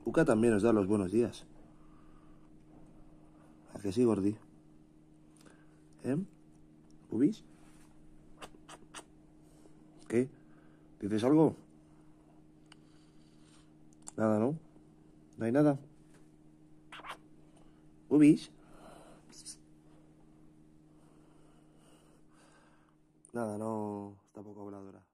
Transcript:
Cuca también os da los buenos días. ¿A que sí, Gordi? ¿Eh? ¿Pubis? ¿Qué? ¿Dices algo? Nada, ¿no? ¿No hay nada? ¿Pubis? Nada, no... Está poco habladora.